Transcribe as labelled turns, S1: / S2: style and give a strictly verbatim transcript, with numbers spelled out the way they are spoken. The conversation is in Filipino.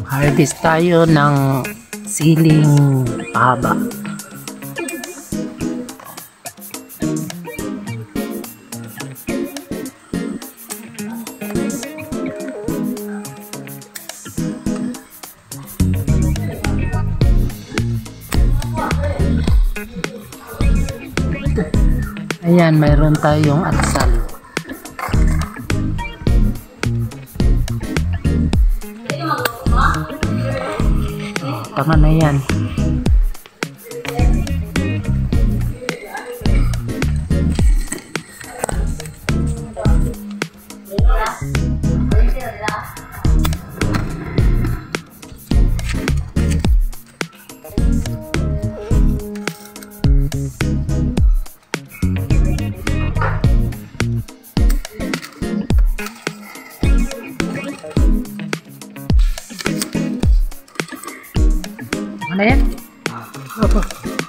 S1: Harvest tayo ng siling haba. Ayan, mayroon tayong atsal. Oh, tama na yan. Ano yan? Opo.